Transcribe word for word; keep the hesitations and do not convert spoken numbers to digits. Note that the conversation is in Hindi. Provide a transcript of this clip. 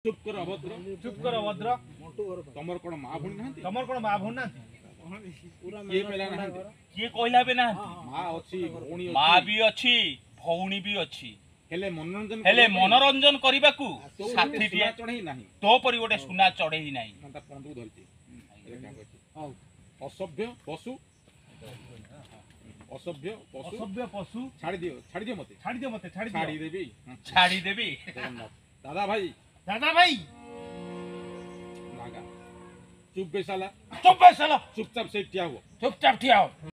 चुप कर अभद्र चुप कर अभद्र तमर कोन मां भुणी नांती तमर कोन मां भुणी नांती के पेला नांती के कहला बे नांती मां अछि भौणी अछि मां भी अछि भौणी भी अछि हेले मनोरंजन हेले मनोरंजन करबाकू साथी दिए चढ़ई नाही तो परि गोटे सुना चढ़ई नाही मता पंडू धरती असभ्य पशु असभ्य पशु असभ्य पशु छाड़ी दियो छाड़ी दियो मते छाड़ी दियो मते छाड़ी दियो छाड़ी देबी छाड़ी देबी दादा भाई दादा भाई नागा चुप बेसाला चुप बैसला चुपचाप से ठिया हो चुपचाप ठिया हो।